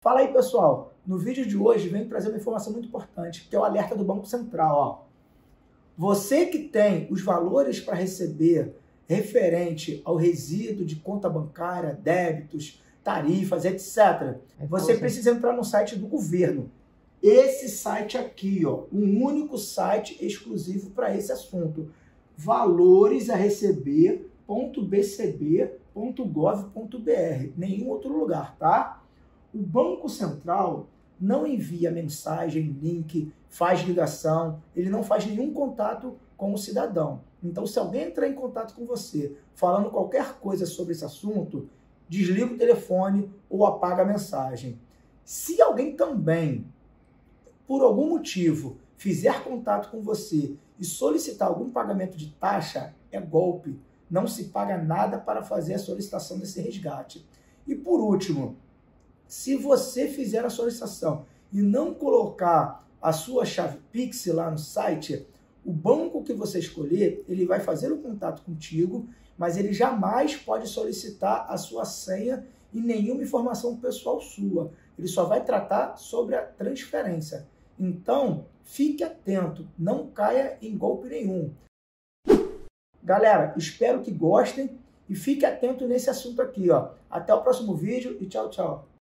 Fala aí, pessoal. No vídeo de hoje, venho trazer uma informação muito importante, que é o alerta do Banco Central. Ó. Você que tem os valores para receber referente ao resíduo de conta bancária, débitos, tarifas, etc., você precisa entrar no site do governo. Esse site aqui, ó, um único site exclusivo para esse assunto. valoresaReceber.bcb.gov.br. Nenhum outro lugar, tá? O Banco Central não envia mensagem, link, faz ligação, ele não faz nenhum contato com o cidadão. Então, se alguém entrar em contato com você falando qualquer coisa sobre esse assunto, desliga o telefone ou apaga a mensagem. Se alguém também, por algum motivo, fizer contato com você e solicitar algum pagamento de taxa, é golpe. Não se paga nada para fazer a solicitação desse resgate. E por último, se você fizer a solicitação e não colocar a sua chave Pix lá no site, o banco que você escolher, ele vai fazer o contato contigo, mas ele jamais pode solicitar a sua senha e nenhuma informação pessoal sua. Ele só vai tratar sobre a transferência. Então, fique atento, não caia em golpe nenhum. Galera, espero que gostem e fique atento nesse assunto aqui, ó. Até o próximo vídeo e tchau, tchau.